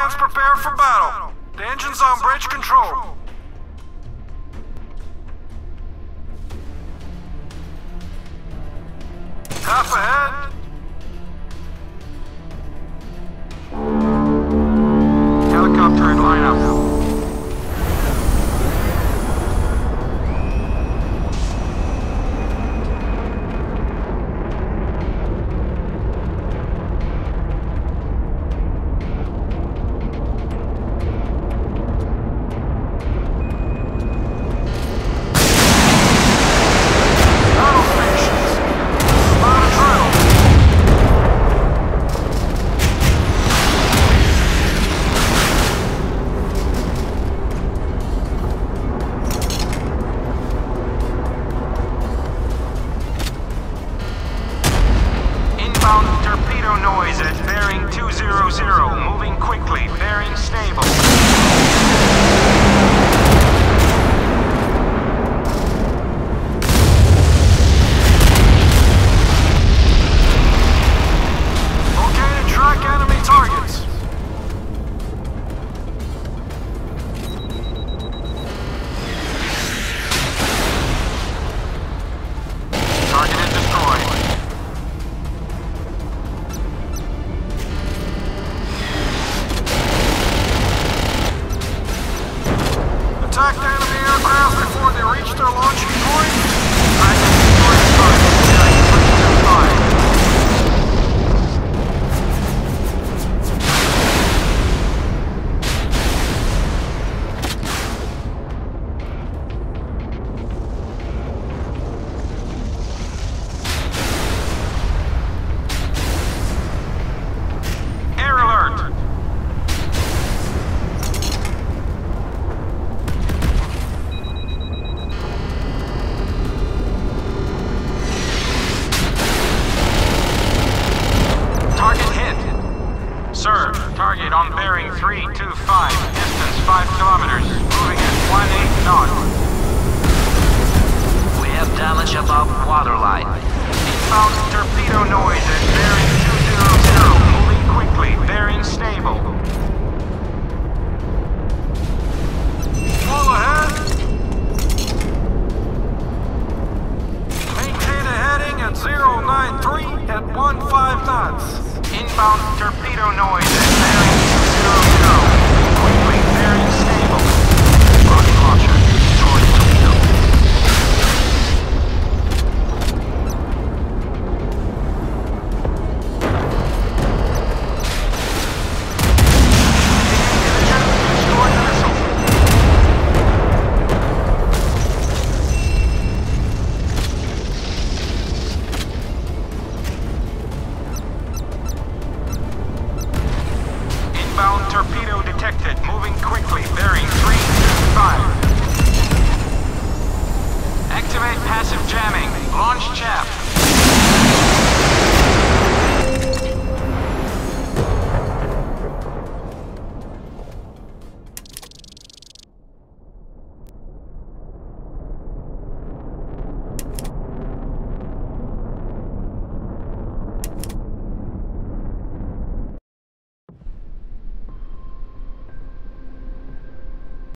Greenlands, prepare for battle. The engine's on bridge control. Half ahead. Helicopter in line up. Torpedo noise at bearing 200, moving quickly, bearing stable. Okay to track enemy targets. Target is destroyed. Attack the enemy aircraft before they reach their launching point. Air alert! Target hit. Sir, target on bearing 325, distance 5 kilometers, moving at 18 knots. We have damage above waterline. Inbound torpedo noise at bearing 200, moving quickly, bearing stable. Fall ahead. Maintain a heading at 093 at 15 knots. Inbound torpedo noise at bearing 200, moving quickly, bearing stable. Rocket launcher, destroy the torpedo. Destroy the missile. Inbound torpedo detected, moving quickly, bearing 325. Activate passive jamming. Launch